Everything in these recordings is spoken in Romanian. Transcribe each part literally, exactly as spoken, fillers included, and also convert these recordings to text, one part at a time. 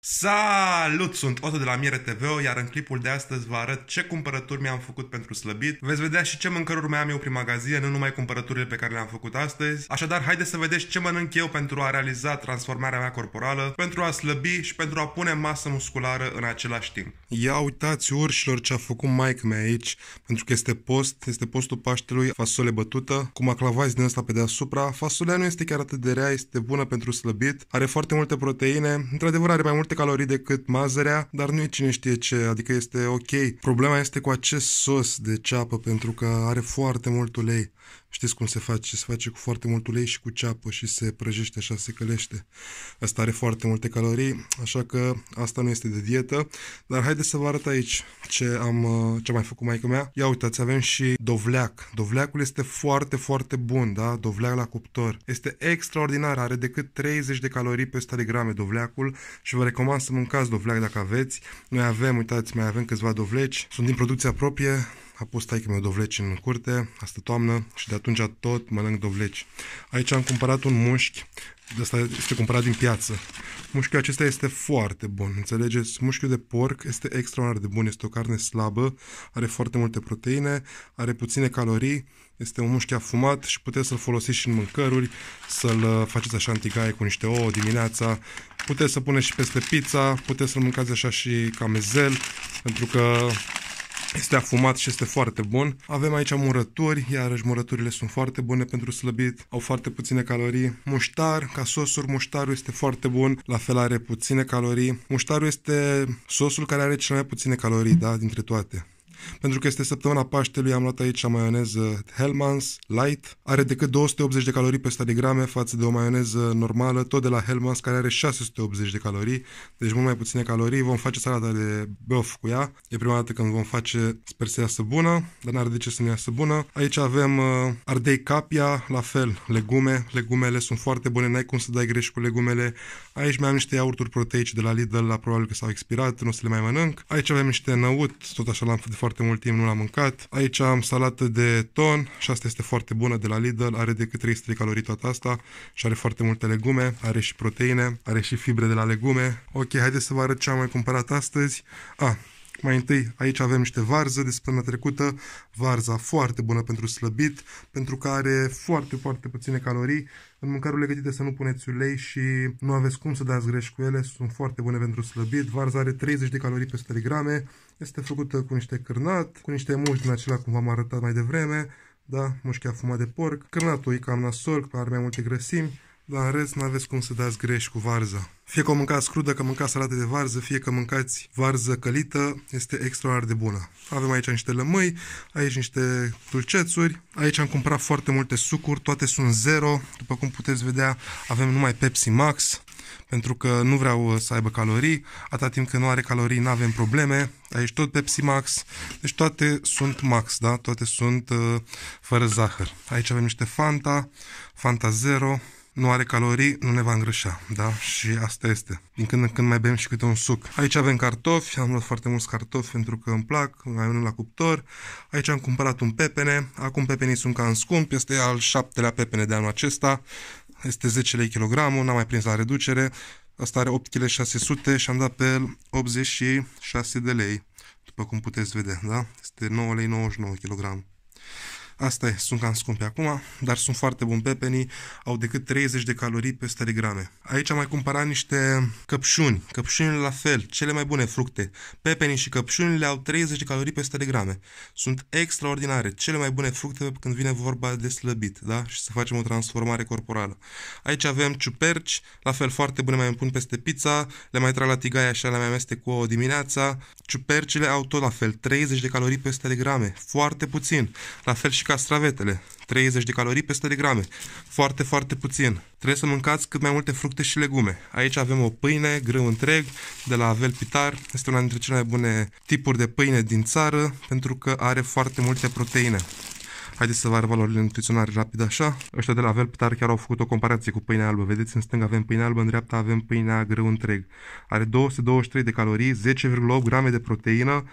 Salut! Sunt Otto de la Miere T V, iar în clipul de astăzi vă arăt ce cumpărături mi-am făcut pentru slăbit. Veți vedea și ce mâncăruri mai am eu prin magazin, nu numai cumpărăturile pe care le-am făcut astăzi. Așadar, haideți să vedeți ce mănânc eu pentru a realiza transformarea mea corporală, pentru a slăbi și pentru a pune masă musculară în același timp. Ia uitați, urșilor, ce a făcut maică-mea aici, pentru că este post, este postul Paștelui, fasole bătută, cu maclavazi din ăsta pe deasupra. Fasolea nu este chiar atât de rea, este bună pentru slăbit, are foarte multe proteine, într-adevăr are mai multe calorii decât mazărea, dar nu e cine știe ce, adică este ok. Problema este cu acest sos de ceapă, pentru că are foarte mult ulei. Știți cum se face? Se face cu foarte mult ulei și cu ceapă și se prăjește așa, se călește. Asta are foarte multe calorii, așa că asta nu este de dietă. Dar haideți să vă arăt aici ce am, ce am mai făcut maică mea. Ia uitați, avem și dovleac. Dovleacul este foarte, foarte bun, da? Dovleac la cuptor. Este extraordinar, are decât treizeci de calorii pe o sută de grame dovleacul și vă recomand să mâncați dovleac dacă aveți. Noi avem, uitați, mai avem câțiva dovleci. Sunt din producția proprie. A pus taică-meu dovleci în curte, asta toamnă, și de atunci tot mănânc dovleci. Aici am cumpărat un mușchi, ăsta este cumpărat din piață. Mușchiul acesta este foarte bun, înțelegeți? Mușchiul de porc este extraordinar de bun, este o carne slabă, are foarte multe proteine, are puține calorii, este un mușchi afumat și puteți să-l folosiți și în mâncăruri, să-l faceți așa în tigaie cu niște ouă dimineața, puteți să puneți și peste pizza, puteți să-l mâncați așa și ca mezel, pentru că este afumat și este foarte bun. Avem aici murături, iarăși murăturile sunt foarte bune pentru slăbit, au foarte puține calorii. Muștar, ca sosuri, muștarul este foarte bun, la fel are puține calorii. Muștarul este sosul care are cele mai puține calorii, da, dintre toate. Pentru că este săptămâna Paștelui, am luat aici maioneză Hellmann's Light. Are decât două sute optzeci de calorii pe o sută de grame față de o maioneză normală, tot de la Hellmann's, care are șase sute optzeci de calorii. Deci mult mai puține calorii. Vom face salata de băf cu ea. E prima dată când vom face, sper să iasă bună, dar n-are de ce să nu iasă bună. Aici avem uh, ardei capia, la fel, legume. Legumele sunt foarte bune, n-ai cum să dai greș cu legumele. Aici mai am niște iaurturi proteice de la Lidl, la probabil că s-au expirat, nu o să le mai mănânc. Aici avem niște năut, tot așa l-am făcut foarte mult timp, nu l-am mâncat. Aici am salată de ton și asta este foarte bună de la Lidl, are decât trei sute de calorii toată asta și are foarte multe legume, are și proteine, are și fibre de la legume. Ok, haideți să vă arăt ce am mai cumpărat astăzi. Ah, mai întâi, aici avem niște varză de săptămâna trecută, varza foarte bună pentru slăbit, pentru că are foarte, foarte puține calorii. În mâncărurile gătite să nu puneți ulei și nu aveți cum să dați greș cu ele, sunt foarte bune pentru slăbit. Varza are treizeci de calorii pe o sută de grame, este făcută cu niște cârnat, cu niște mușchi din acela cum v-am arătat mai devreme, da, mușchi afumat de porc. Cârnatul e cam nasol, are mai multe grăsimi, dar în rest nu aveți cum să dați greș cu varza. Fie că o mâncați crudă, că mâncați salată de varză, fie că mâncați varză călită, este extraordinar de bună. Avem aici niște lămâi, aici niște dulcețuri, aici am cumpărat foarte multe sucuri, toate sunt zero, după cum puteți vedea avem numai Pepsi Max, pentru că nu vreau să aibă calorii, atâta timp când nu are calorii nu avem probleme. Aici tot Pepsi Max, deci toate sunt Max, da? Toate sunt uh, fără zahăr. Aici avem niște Fanta, Fanta Zero. Nu are calorii, nu ne va îngrășa, da? Și asta este. Din când în când mai bem și câte un suc. Aici avem cartofi, am luat foarte mulți cartofi pentru că îmi plac, mai unul la cuptor. Aici am cumpărat un pepene, acum pepenii sunt cam scump, este al șaptelea pepene de anul acesta. Este zece lei kilogramul, n-am mai prins la reducere. Asta are opt virgulă șase sute și am dat pe el optzeci și șase de lei. După cum puteți vedea, da? Este nouă lei nouăzeci și nouă kilogramul. Asta e, sunt cam scumpe acum, dar sunt foarte buni pepenii, au decât treizeci de calorii pe o sută de grame. Aici am mai cumpărat niște căpșuni, căpșunile la fel, cele mai bune fructe. Pepenii și căpșunile au treizeci de calorii pe o sută de grame. Sunt extraordinare, cele mai bune fructe când vine vorba de slăbit, da? Și să facem o transformare corporală. Aici avem ciuperci, la fel foarte bune, mai îmi pun peste pizza, le mai trag la tigaie așa, le mai amestec cu ouă dimineața. Ciupercile au tot la fel, treizeci de calorii pe o sută de grame, foarte puțin. La fel și castravetele, treizeci de calorii pe o sută de grame, foarte, foarte puțin. Trebuie să mâncați cât mai multe fructe și legume. Aici avem o pâine, grâu întreg, de la Velpitar. Este una dintre cele mai bune tipuri de pâine din țară, pentru că are foarte multe proteine. Haideți să vă arăt valorile nutriționale rapid așa. Ăștia de la Velpitar chiar au făcut o comparație cu pâinea albă. Vedeți, în stânga avem pâine albă, în dreapta avem pâinea grâu întreg. Are două sute douăzeci și trei de calorii, zece virgulă opt grame de proteină,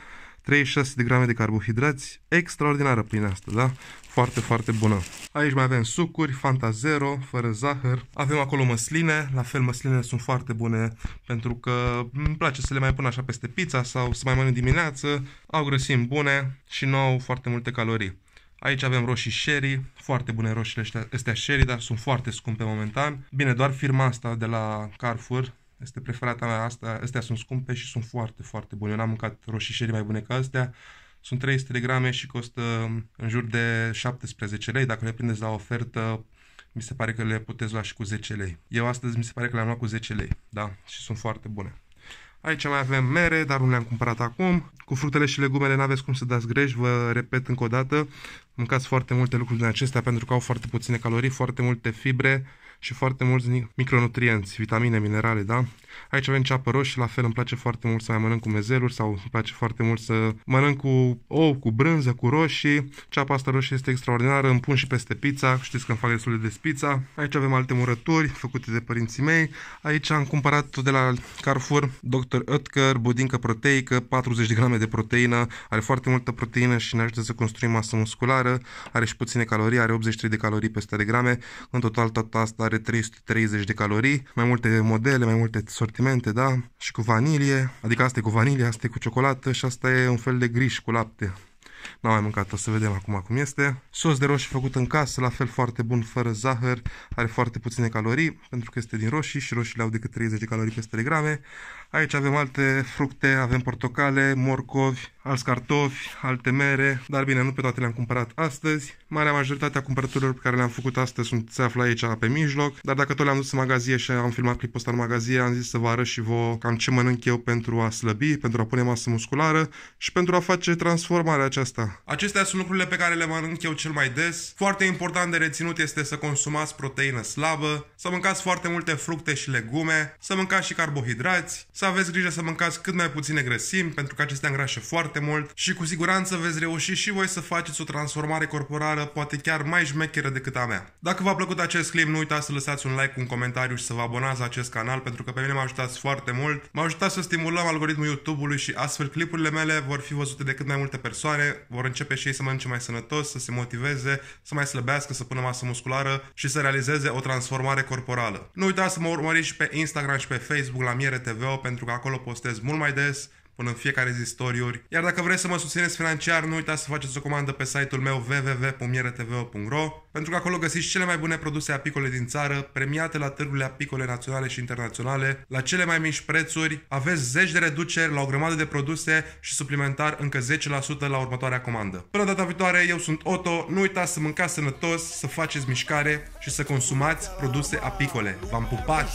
treizeci și șase de grame de carbohidrați, extraordinară pâinea asta, da? Foarte, foarte bună. Aici mai avem sucuri, Fanta Zero, fără zahăr. Avem acolo măsline, la fel măslinele sunt foarte bune pentru că îmi place să le mai pun așa peste pizza sau să mai mănânc dimineață. Au grăsimi bune și nu au foarte multe calorii. Aici avem roșii sherry, foarte bune roșiile astea, astea sherry, dar sunt foarte scumpe momentan. Bine, doar firma asta de la Carrefour este preferata mea, asta, astea sunt scumpe și sunt foarte, foarte bune. Eu n-am mâncat roșii sherry mai bune ca astea. Sunt trei sute de grame și costă în jur de șaptesprezece lei. Dacă le prindeți la ofertă, mi se pare că le puteți lua și cu zece lei. Eu astăzi mi se pare că le-am luat cu zece lei, da, și sunt foarte bune. Aici mai avem mere, dar nu le-am cumpărat acum. Cu fructele și legumele n-aveți cum să dați greș, vă repet încă o dată. Mâncați foarte multe lucruri din acestea pentru că au foarte puține calorii, foarte multe fibre și foarte mulți micronutrienți, vitamine, minerale, da? Aici avem ceapă roșie, la fel îmi place foarte mult să mai mănânc cu mezeluri sau îmi place foarte mult să mănânc cu ou, cu brânză, cu roșii. Ceapa asta roșie este extraordinară, îmi pun și peste pizza, știți că îmi fac destul de des pizza. Aici avem alte murături făcute de părinții mei. Aici am cumpărat tot de la Carrefour doctor Oetker, budincă proteică, patruzeci de grame de proteină, are foarte multă proteină și ne ajută să construim masă musculară, are și puține calorii, are optzeci și trei de calorii pe o sută de grame, în total tot asta are trei sute treizeci de calorii, mai multe modele, mai multe sortimente, da? Și cu vanilie, adică asta e cu vanilie, asta e cu ciocolată și asta e un fel de griș cu lapte. N-am mai mâncat, o să vedem acum cum este. Sos de roșii făcut în casă, la fel foarte bun, fără zahăr, are foarte puține calorii, pentru că este din roșii și roșiile au decât treizeci de calorii pe o sută de grame. Aici avem alte fructe, avem portocale, morcovi, alți cartofi, alte mere, dar bine, nu pe toate le-am cumpărat astăzi. Marea majoritatea cumpărăturilor pe care le-am făcut astăzi sunt, se află aici pe mijloc, dar dacă tot le-am dus în magazie și am filmat clipul ăsta în magazie, am zis să vă arăt și vouă cam ce mănânc eu pentru a slăbi, pentru a pune masă musculară și pentru a face transformarea aceasta. Acestea sunt lucrurile pe care le mănânc eu cel mai des. Foarte important de reținut este să consumați proteină slabă, să mâncați foarte multe fructe și legume, să mâncați și carbohidrați, să aveți grijă să mâncați cât mai puține grăsimi, pentru că acestea îngrașă foarte mult și cu siguranță veți reuși și voi să faceți o transformare corporală, poate chiar mai șmecheră decât a mea. Dacă v-a plăcut acest clip, nu uitați să lăsați un like, un comentariu și să vă abonați la acest canal, pentru că pe mine mă ajutați foarte mult. Mă ajutați să stimulăm algoritmul YouTube-ului și astfel clipurile mele vor fi văzute de cât mai multe persoane, vor începe și ei să mănânce mai sănătos, să se motiveze, să mai slăbească, să pună masă musculară și să realizeze o transformare corporală. Nu uitați să mă urmăriți și pe Instagram și pe Facebook la Miere T V O, pentru că acolo postez mult mai des, până în fiecare zi story-uri. Iar dacă vreți să mă susțineți financiar, nu uitați să faceți o comandă pe site-ul meu w w w punct miere t v o punct r o, pentru că acolo găsiți cele mai bune produse apicole din țară, premiate la târgurile apicole naționale și internaționale, la cele mai mici prețuri, aveți zeci de reduceri la o grămadă de produse și suplimentar încă zece la sută la următoarea comandă. Până data viitoare, eu sunt Otto, nu uitați să mâncați sănătos, să faceți mișcare și să consumați produse apicole. V-am pupat!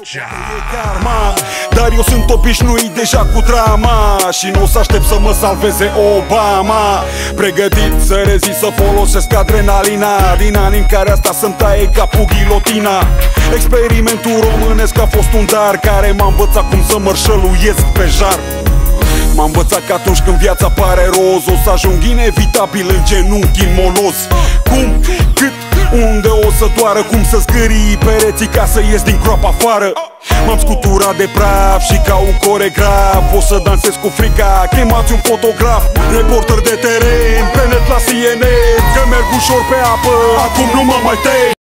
Ciao! Dar eu sunt obișnuit deja cu drama și nu o să aștept să mă salveze Obama. Pregătit să rezist, să folosesc adrenalina din anii în care asta să-mi taie capul ghilotina. Experimentul românesc a fost un dar care m-a învățat cum să mărșăluiesc pe jar. M-a învățat că atunci când viața pare roz, o să ajung inevitabil în genunchi, în moloz. Cum, cât, unde o să doară, cum să zgârii pereții ca să ies din groapă afară. M-am scuturat de praf și ca un coregraf o să dansez cu frica, chemați un fotograf. Reporter de teren, pe net la C N N, că merg ușor pe apă, acum nu mă mai tem.